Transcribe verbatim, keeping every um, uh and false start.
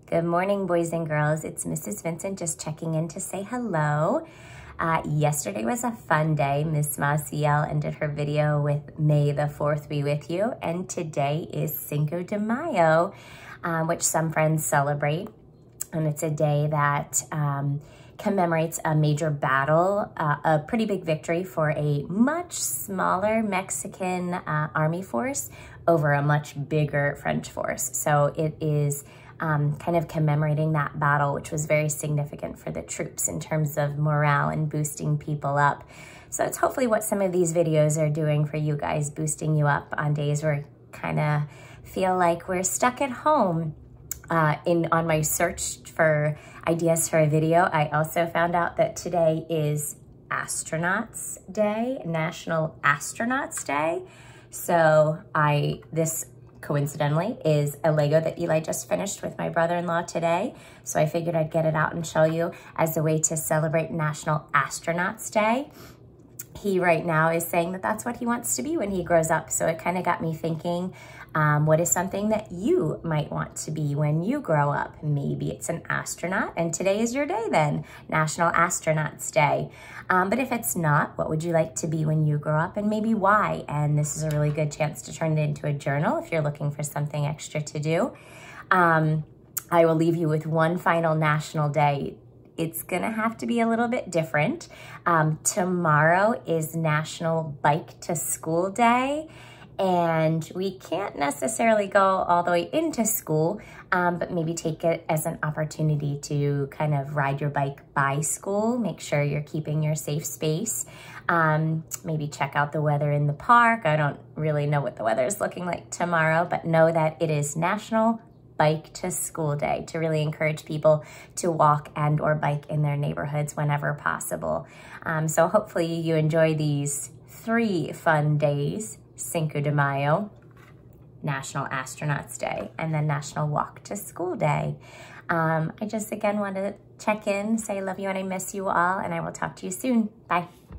Good morning, boys and girls. It's Missus Vincent just checking in to say hello. Uh, yesterday was a fun day. Miss Maciel ended her video with May the fourth be with you, and today is Cinco de Mayo, um, which some friends celebrate, and it's a day that um, commemorates a major battle, uh, a pretty big victory for a much smaller Mexican uh, army force over a much bigger French force. So it is Um, kind of commemorating that battle, which was very significant for the troops in terms of morale and boosting people up. So it's hopefully what some of these videos are doing for you guys, boosting you up on days where kind of feel like we're stuck at home. Uh, in on my search for ideas for a video, I also found out that today is Astronauts Day, National Astronauts Day. So I this coincidentally is a Lego that Eli just finished with my brother-in-law today. So I figured I'd get it out and show you as a way to celebrate National Astronauts Day. He right now is saying that that's what he wants to be when he grows up. So it kind of got me thinking, um, what is something that you might want to be when you grow up? Maybe it's an astronaut, and today is your day then, National Astronauts Day. Um, but if it's not, what would you like to be when you grow up, and maybe why? And this is a really good chance to turn it into a journal if you're looking for something extra to do. Um, I will leave you with one final national day. It's gonna have to be a little bit different. Um, tomorrow is National Bike to School Day, and we can't necessarily go all the way into school, um, but maybe take it as an opportunity to kind of ride your bike by school. Make sure you're keeping your safe space. Um, maybe check out the weather in the park. I don't really know what the weather is looking like tomorrow, but know that it is National Bike to School Day to really encourage people to walk and or bike in their neighborhoods whenever possible. Um, so hopefully you enjoy these three fun days: Cinco de Mayo, National Astronauts Day, and then National Walk to School Day. Um, I just again want to check in, say I love you and I miss you all, and I will talk to you soon. Bye.